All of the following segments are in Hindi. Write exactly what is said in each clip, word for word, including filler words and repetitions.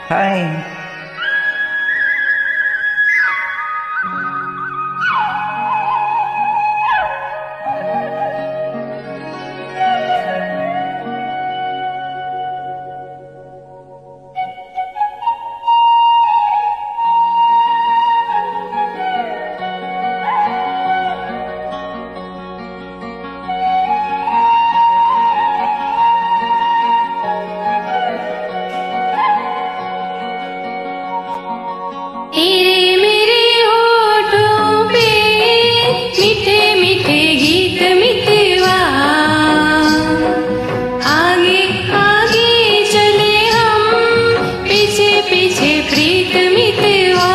हाय। तेरे मेरे होठों पे मीठे मीठे गीत मितवा, आगे आगे चले हम, पीछे पीछे प्रीत मितवा।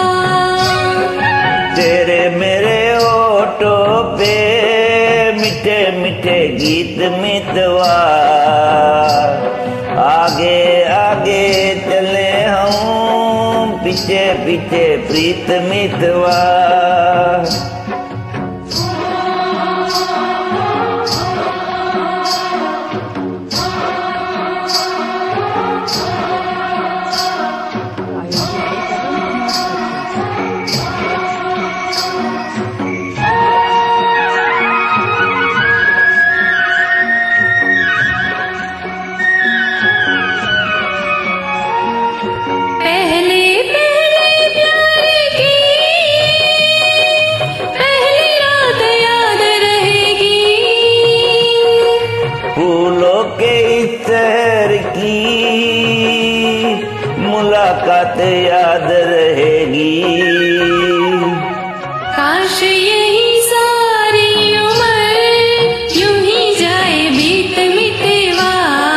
तेरे मेरे होठों पे मीठे मीठे गीत मितवा, आगे आगे चले हम, पीछे पीछे प्रीत मितवा। फूलों के इस शहर की मुलाकात याद रहेगी, काश यही सारी उम्र यूं ही जाए बीत मितवा।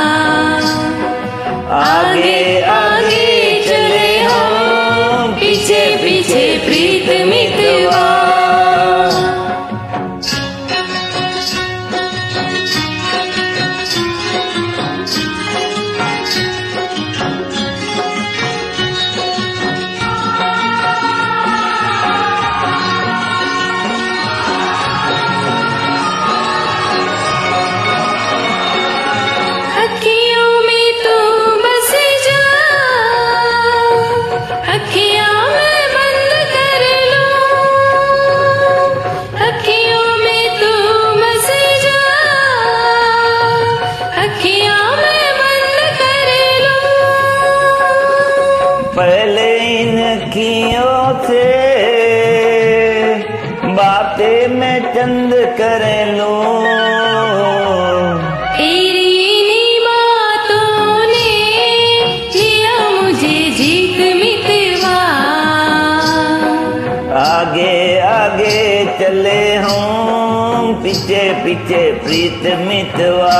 आगे आगे चले हम, पीछे पीछे प्रीत मितवा। पहले इन अखियों से बातें मैं चंद कर लूं, तेरी इन्हीं बातों ने लिया मुझे जीत मितवा। आगे आगे चले हम, पीछे पीछे प्रीत मितवा।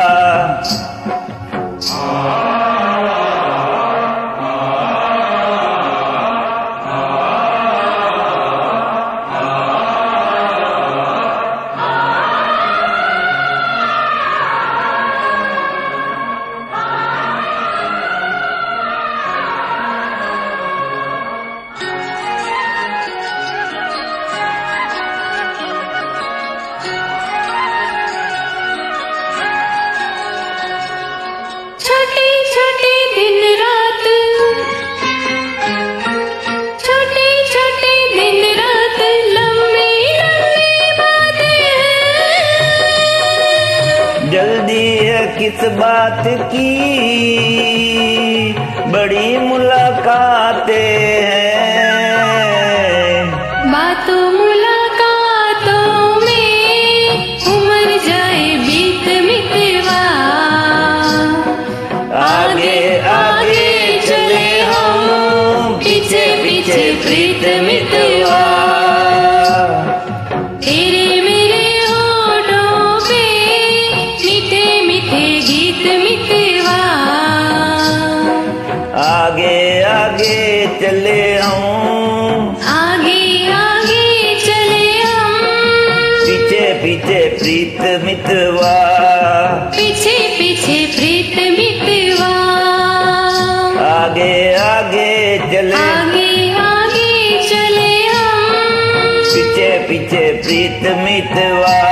छोटे छोटे दिन रात, छोटे छोटे दिन रात, लंबी लंबी बातें हैं। जल्दी है किस बात की, बड़ी मुलाकातें हैं। बातों मुलाकातों में उम्र जाए बीत मितवा। आगे आगे चले हम, पीछे पीछे प्रीत मितवा। तेरे मेरे होठों पे मीठे मीठे गीत मितवा। आगे आगे चले हम, आगे आगे चले हम, पीछे पीछे प्रीत मितवा। पीछे पीछे प्रीत मितवा। आगे आगे चले, आगे आगे चले हम, पीछे पीछे प्रीत मितवा।